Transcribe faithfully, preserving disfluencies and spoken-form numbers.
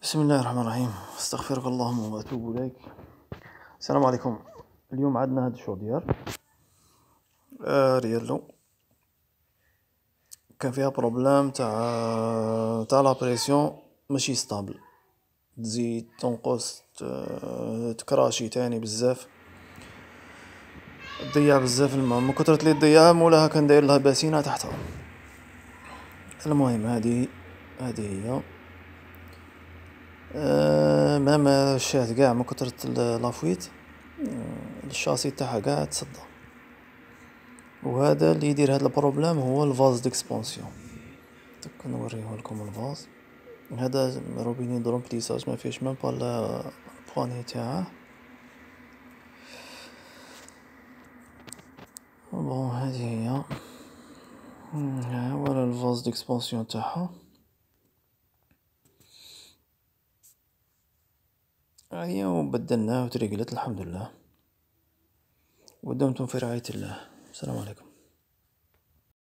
بسم الله الرحمن الرحيم. استغفرك اللهم واتوب اليك. السلام عليكم. اليوم عندنا هاد الشو ديال آه ريالو كان فيها بروبليم تاع تاع لا بريسيون ماشي ستابل، تزيد تنقص ت- تكراشي تاني بزاف، تضيع بزاف الماء من كثرة اللي تضيعها مولاها كان داير لها باسينة تحتها. المهم هذه هذه هي آه مام الشات كاع من كثرة ال- لافويت، آه، الشاسي تاعها كاع تصدى. وهذا اللي يدير هذا البروبليم هو الفاز ديكسبانسيون. دوك نوريه لكم الفاز. هذا روبيني دو رومبليساج ما فيهش ميم با لا بواني تاعه. بون هذه هي ها ولا الفاز ديكسبانسيون تاعها. هي وبدلناه وتريقلت الحمد لله، ودمتم في رعاية الله. السلام عليكم.